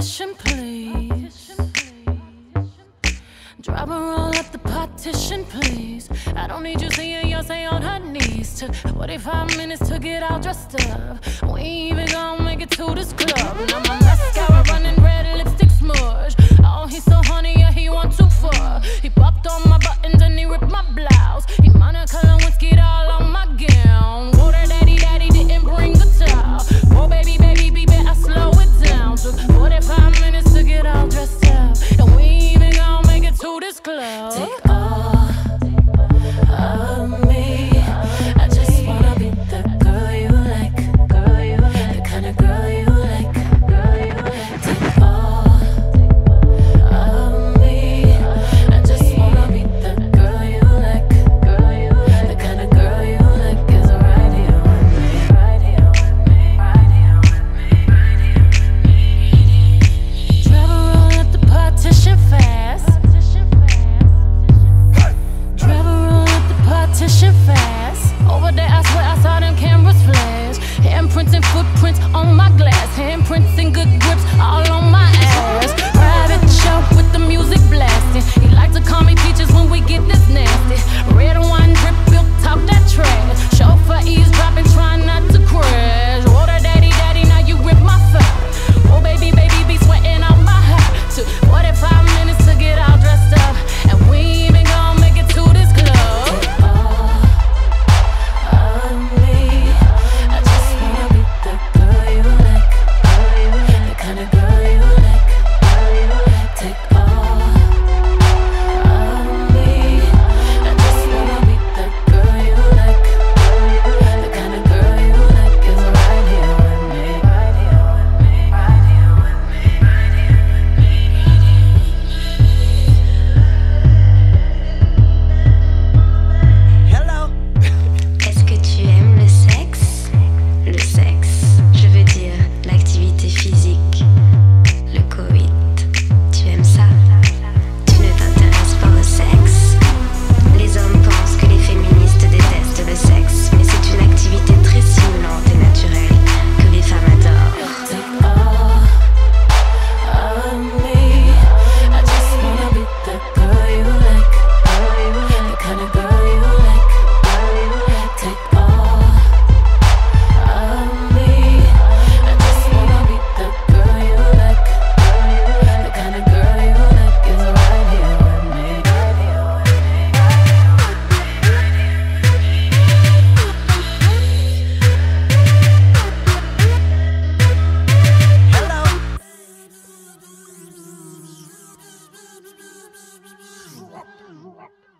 partition, please. Drop her all up the partition, please. I don't need you seeing Beyonce on her knees. Took 45 minutes to get all dressed up. We ain't even gonna make it to this club. Now my mascara running red, lipstick smudge. Oh, he's so honey, yeah, he want too far. He popped on my buttons and he ripped my blouse. He Monica Lewinsky'd all on my gown. Whoa, that daddy didn't bring the towel. Oh, baby, I slow it down. Took 45 minutes to get all dressed up. And we ain't even gonna make it to this club. Take all of me. I just wanna be the girl you like, the kind of girl you like. Take all of me. I just wanna be the girl you like, the kind of girl you like is right here with me, right here with me, right here with me, right here with me. Travel roll up the partition fast. Partition fast. Over there, I swear I saw them cameras flash. Handprints and footprints on my glass. Handprints and good grips all on my ass. Private show with the music blasting. He like to call me peaches when we get this nasty. Red wine drip, milk talk that trash. Chauffeur eavesdropping, trying not to crash. Water daddy, now you rip my fat. Oh baby, be sweating out my hat. Took 45 minutes to get all dressed up, and we ain't even gonna make it to this club. Rock.